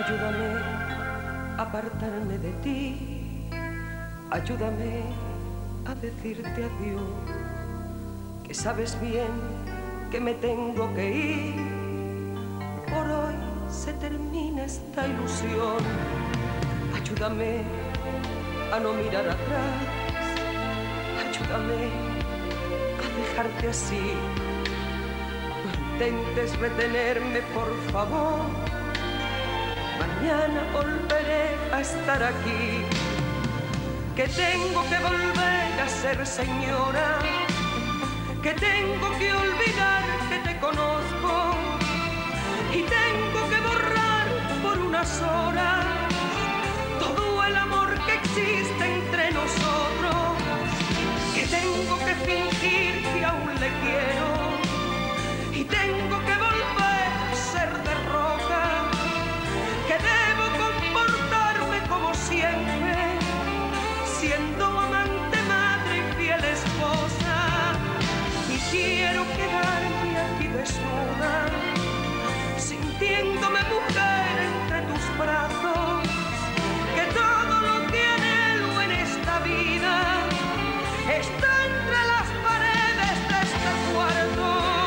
Ayúdame a apartarme de ti, ayúdame a decirte adiós, que sabes bien que me tengo que ir. Por hoy se termina esta ilusión. Ayúdame a no mirar atrás, ayúdame a dejarte así. No intentes retenerme, por favor. Mañana volveré a estar aquí, que tengo que volver a ser señora, que tengo que olvidar que te conozco y tengo que borrar por unas horas todo el amor que existe entre nosotros, que tengo que fingir que aún le quiero y tengo que volver a ser de roca, que debo comportarme como siempre, siendo amante, madre y fiel esposa, y quiero quedarme aquí desnuda, sintiéndome mujer entre tus brazos, que todo lo que anhelo en esta vida está entre las paredes de este cuarto.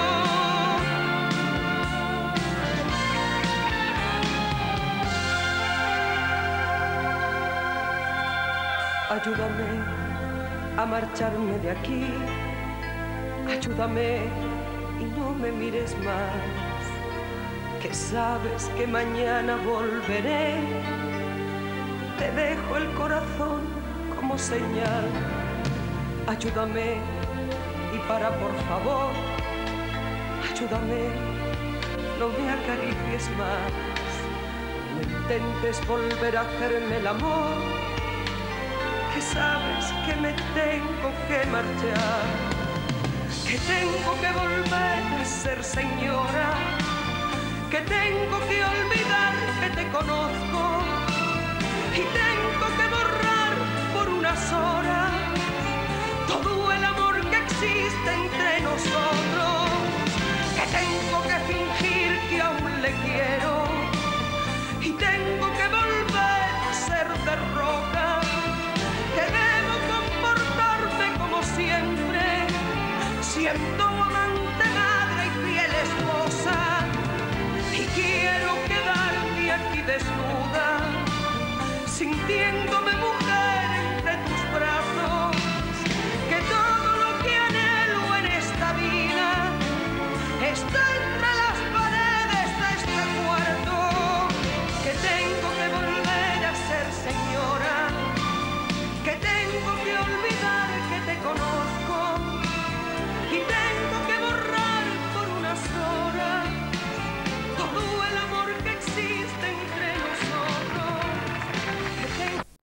Ayúdame a marcharme de aquí, ayúdame y no me mires más, que sabes que mañana volveré. Te dejo el corazón como señal. Ayúdame y para, por favor, ayúdame, no me acaricies más, no intentes volver a hacerme el amor, que sabes que me tengo que marchar, que tengo que volver a ser señora, que tengo que olvidar que te conozco y tengo que borrar por unas horas todo el amor que existe entre nosotros, que tengo que fingir que aún le quiero y tengo que volver a ser de roca, que debo comportarme como siempre, siendo amante, madre y fiel esposa, y quiero quedarme aquí desnuda, sintiendo